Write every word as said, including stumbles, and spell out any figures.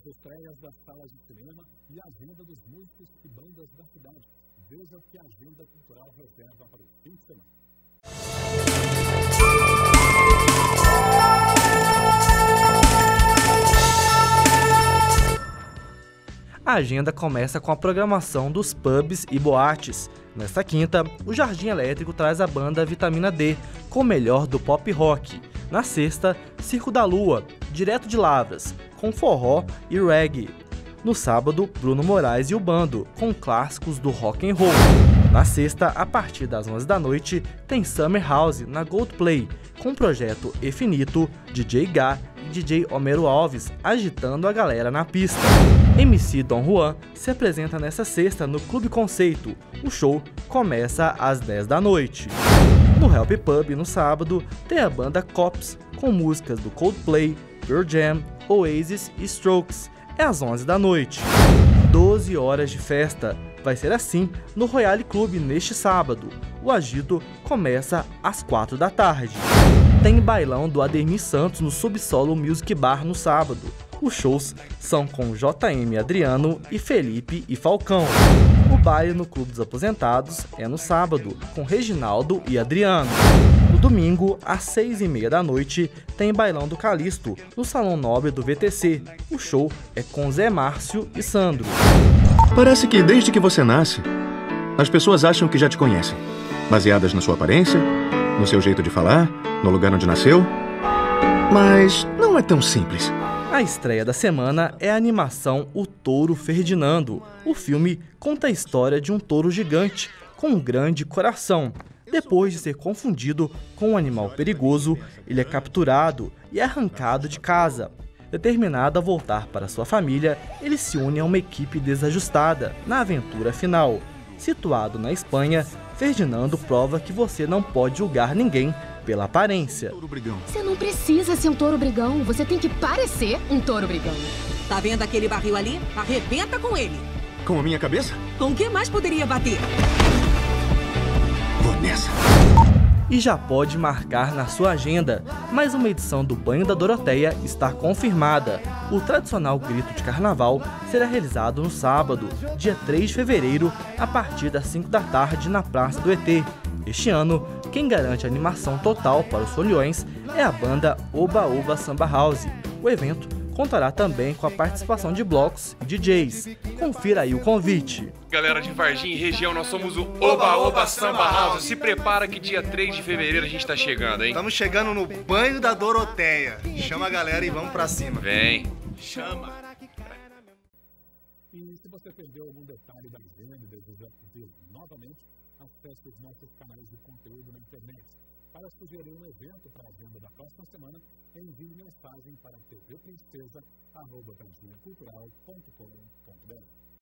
estreias das salas de cinema e a agenda dos músicos e bandas da cidade. Veja o que a agenda cultural reserva para o fim de semana. A agenda começa com a programação dos pubs e boates. Nesta quinta, o Jardim Elétrico traz a banda Vitamina D, com o melhor do pop rock. Na sexta, Circo da Lua, direto de Lavras, com forró e reggae. No sábado, Bruno Moraes e o Bando, com clássicos do rock and roll. Na sexta, a partir das onze da noite, tem Summer House na Gold Play, com o projeto Efinito, D J Gá e D J Homero Alves agitando a galera na pista. M C Dom Juan se apresenta nesta sexta no Clube Conceito. O show começa às dez da noite. No Help Pub, no sábado, tem a banda Cops, com músicas do Coldplay, Pearl Jam, Oasis e Strokes. É às onze da noite. doze horas de festa. Vai ser assim no Royale Club neste sábado. O agito começa às quatro da tarde. Tem bailão do Ademir Santos no Subsolo Music Bar no sábado. Os shows são com J M Adriano e Felipe e Falcão. O baile no Clube dos Aposentados é no sábado, com Reginaldo e Adriano. No domingo, às seis e meia da noite, tem bailão do Calixto, no Salão Nobre do V T C. O show é com Zé Márcio e Sandro. Parece que desde que você nasce, as pessoas acham que já te conhecem, baseadas na sua aparência, no seu jeito de falar, no lugar onde nasceu. Mas não é tão simples. A estreia da semana é a animação O Touro Ferdinando. O filme conta a história de um touro gigante com um grande coração. Depois de ser confundido com um animal perigoso, ele é capturado e arrancado de casa. Determinado a voltar para sua família, ele se une a uma equipe desajustada na aventura final. Situado na Espanha, Ferdinando prova que você não pode julgar ninguém pela aparência. Você não precisa ser um touro brigão, você tem que parecer um touro brigão. Tá vendo aquele barril ali? Arrebenta com ele. Com a minha cabeça? Com o que mais poderia bater? Vou nessa. E já pode marcar na sua agenda. Mais uma edição do Banho da Doroteia está confirmada. O tradicional grito de carnaval será realizado no sábado, dia três de fevereiro, a partir das cinco da tarde na Praça do E T. Este ano, quem garante a animação total para os foliões é a banda Oba Oba Samba House. O evento contará também com a participação de blocos e D Js. Confira aí o convite. Galera de Varginha e região, nós somos o Oba Oba Samba House. Se prepara que dia três de fevereiro a gente tá chegando, hein? Estamos chegando no Banho da Doroteia. Chama a galera e vamos pra cima. Vem. Chama. E se você perdeu algum detalhe da agenda e deseja ver novamente, acesse os nossos canais de conteúdo na internet. Para sugerir um evento para a agenda da próxima semana, envie mensagem para tvprincesa arroba varginha cultural ponto com ponto br.